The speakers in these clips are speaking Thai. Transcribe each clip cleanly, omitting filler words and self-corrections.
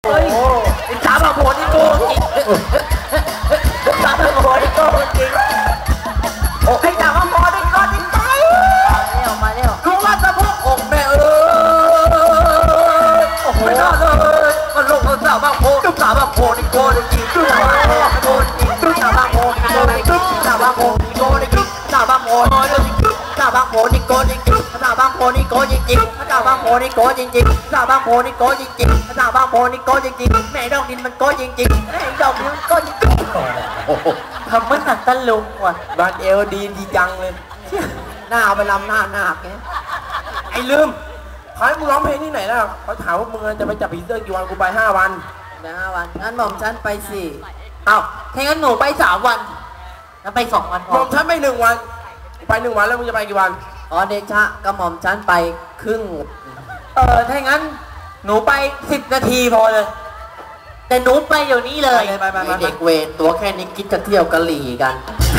เฮ้ยไอ้สามโหดนี่โกงจริงสามโหดนี่โกงจริงไอ้สามโหดนี่โกงจริงไปมาเร็วรู้ว่าสะโพกอกแม่ไม่น่าเลยมันลงเอาสามโหดสามโหดนี่โกงจริงสามโหดจริงสามโหดนี่โกงจริงสามโหดนี่โกงจริงสามโหดสามโหดนี่โกงจริงสามโหดนี่โกงจริงสามโหดนี่โกงจริงสามโหดนี่โกงจริงสามโหดนี่โกงจริงแม่ดอกดินมันโกงจริงแม่ดอกดินมันโกงจริงทำเหมือนหนังตะลุงว่ะบานเอลดีจังเลยหน้าเอาไปลำหน้าแกไอ้ลืมเขาให้มึงร้องเพลงที่ไหนแล้วเขาถามว่ามึงจะไปจับผีเสื้อกี่วันกูไป5 วัน5 วันงั้นหม่อมฉันไป4อ้าวถ้างั้นหนูไป3 วันแล้วไป2 วันหม่อมฉันไป1 วันไป1 วันแล้วมึงจะไปกี่วันอ๋อเดชะกระหม่อมฉันไปครึ่งถ้างั้นหนูไป10 นาทีพอเลยแต่หนูไปเดี๋ยวนี้เลยไปเด็กเวรตัวแค่นี้คิดจะเที่ยวกะหรี่กัน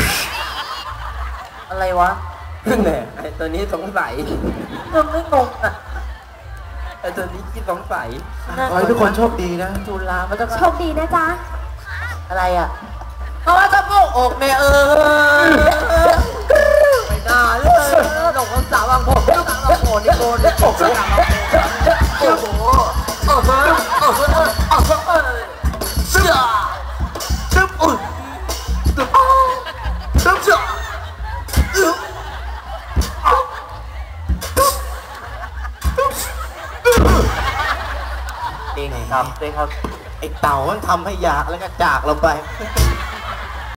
อะไรวะเนี่ยไอ้ตัวนี้สงสัยมันไม่งงอ่ะไอ้ตัวนี้คิดสงสัยขอให้ทุกคนโชคดีนะจุฬาไม่ต้องโชคดีนะจ๊ะอะไรอ่ะเพราะว่าถ้าพวกอกแม่ไม่น่าเลยดอกสาวบางโผล่สาวบางโผล่นี่โกนโอ้โหเชื่อซึบอุ่นซึบซึบเชื่อเองครับไอ้เต่ามันทำให้อยากแล้วก็จากเราไป